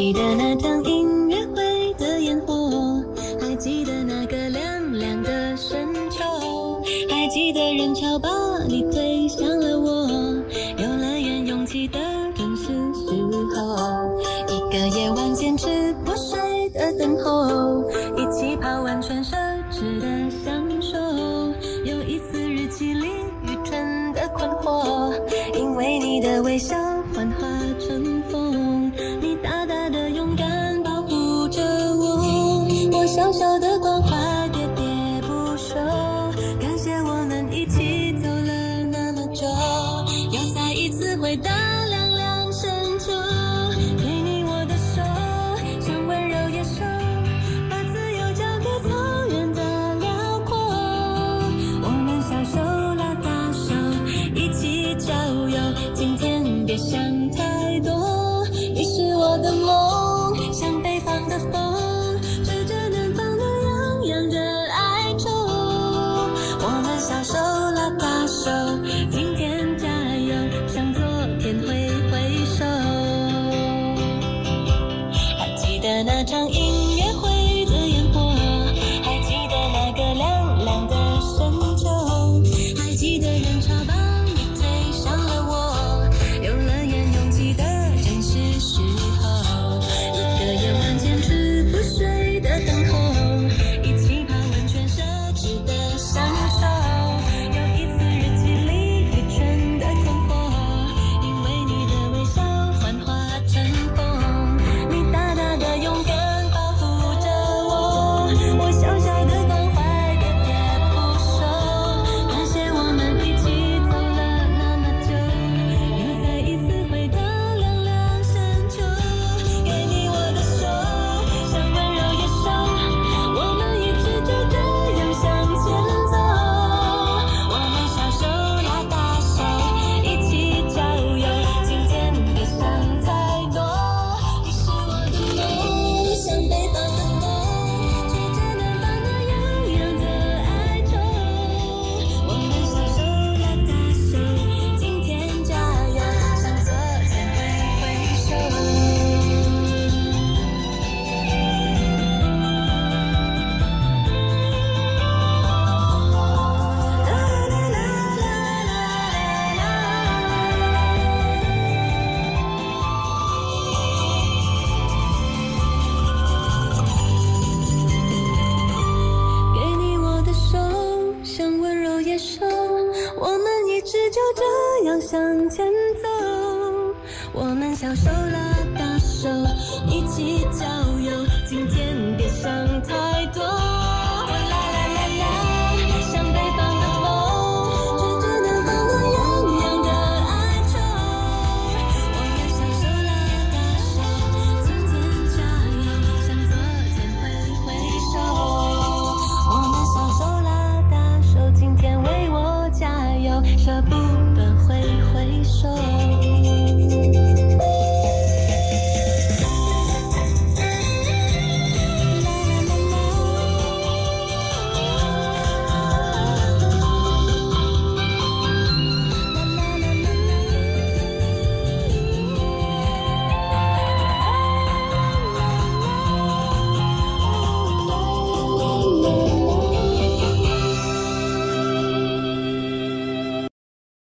记得那场音乐会的烟火，还记得那个亮亮的深秋，还记得人潮把你推向了我，游乐园拥挤的正是时候，一个夜晚坚持不睡的等候，一起泡温泉奢侈的享受，有一次日记里愚蠢的困惑，因为你的微笑幻化成风，你大大的勇敢保护着我，我小小的关怀喋喋不休，感谢我们一起走了那么久，又再一次回到凉凉深秋，给你我的手，像温柔野兽，把自由交给草原的辽阔，我们小手拉大手，一起郊游，今天别想太多，你是我的梦，像北方的风，吹着南方暖洋洋的哀愁，我们小手拉大手，今天加油，向昨天挥挥手，还记得那场音乐会的烟火，还记得那个亮亮的深秋，还记得人潮把你推向了我，游乐园拥挤的正是时候，一个夜晚坚持不睡的等候，一起泡温泉奢侈的享受，有一次日记里愚蠢的困惑，因为你的微笑幻化成风，你大大的勇敢保护着我，我小小的关怀喋喋不休，感谢我们一起走了那么久，又再一次回到凉凉深秋，给你我的手，像温柔野兽，我们一直就这样向前走，我们小手拉大手，一起郊游，今天别想太多，你是我的梦，像北方的风，吹着南方暖洋洋的哀愁，我们小手拉大手，今天加油，向昨天挥挥手。给你我的手，像温柔野兽，我们一直就这样向前走，我们小手拉大手，一起郊游，今天别想太多。